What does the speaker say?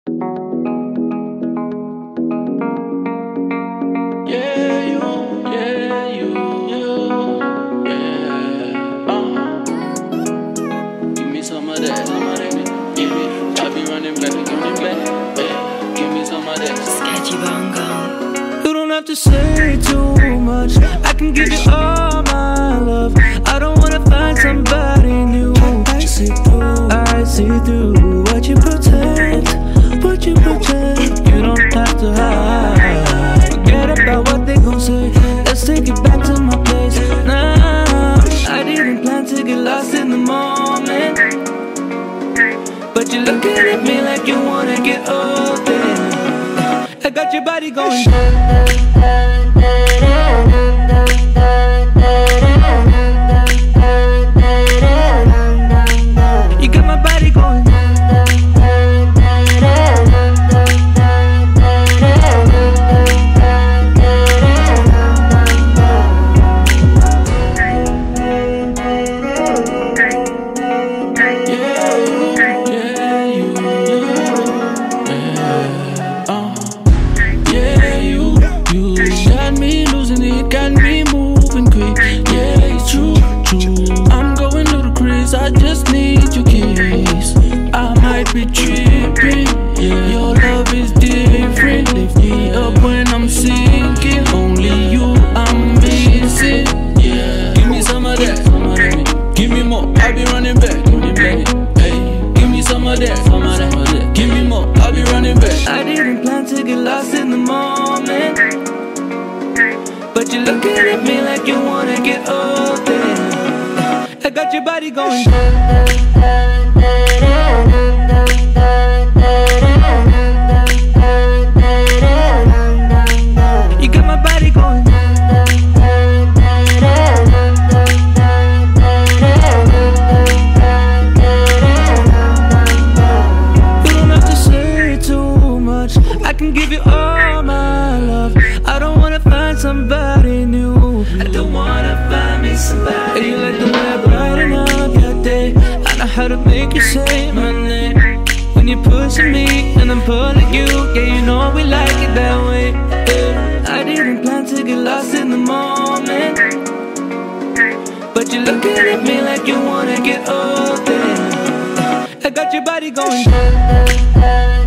Give me some of that, give me. I be running back, give me some of that. Sketchy Bongo. You don't have to say too much. I can give you all my love. I don't wanna find somebody new. I see through what you pretend, what you pretend. You don't have to hide. Forget about what they gon' say. Let's take it back to my place. Nah, I didn't plan to get lost in the moment, but you're looking at me like you wanna get open. I got your body going. You got my body going. I just need your kiss. I might be tripping, yeah. Your love is different. Lift me up when I'm sinking. Only you I'm missing, yeah. Give me some of that, give me more. I be running back, hey. Give me some of that, give me more. I be running back. I didn't plan to get lost in the moment, but you're looking at me like you wanna get open. I got your body going. You got my body going. You don't have to say too much. I can give you all my love. I don't wanna find somebody new. I don't wanna find me somebody. Hey, you like the way I brighten up your day. I know how to make you say my name when you're pushing me and I'm pulling you. Yeah, you know we like it that way, yeah. I didn't plan to get lost in the moment, but you're looking at me like you wanna get open. I got your body going.